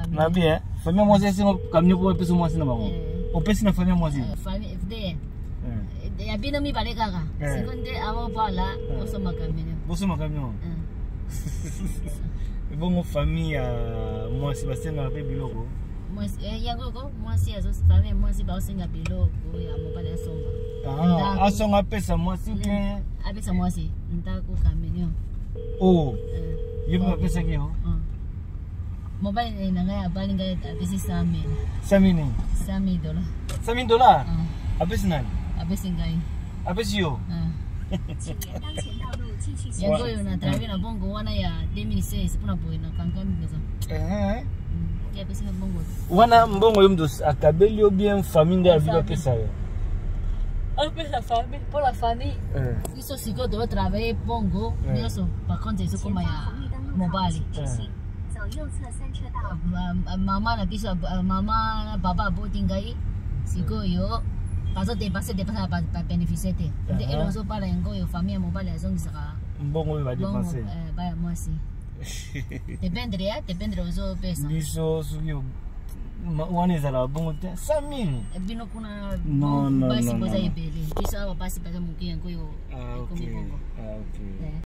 famille. Na bien, famille moi c'est no caminho pour peso moi c'est na bango. O pesi na famille moi c'est. Famille de. Ya bino mi bale kaka. Seconde amo pala oso makamino. Boso makamino. Bongo famille moi Sébastien na pe biloko. Moi yango ko moi si azo famille moi si ba osenga biloko ya mobile ya somba. Ah, asonga pesa moi si que apesa moi si ntako kamino. Oh. Yebo pesa kio. Mobile na ngaya balinga apesi $100,000. $100,000. $100,000. $100,000. Apesi nani? Apesi ngai. Apesi yo. Yango yo na travel na bongo wana ya 2016 puna boy na kankami bezo. Ya pesi na bongo. Wana mbongo yo mdos akabeli yo bien famille nda vida pesa yo. Apesa famille pour la famille. Isso sigo do travailler bongo, niso par contre isso como ya mobile. Mama na biso mama baba botingai sigo yo. Paso de passe para beneficiar te. De elo so para yango yo famille mobile ya zongi saka. Mbongo va dépenser. Ba moi si. Dependre ozo pesa. Biso suyo wana ezala bongo te 100,000. Bino kuna non basi boza ibele. Biso aba basi pesa muki yango yo. Ah, ok.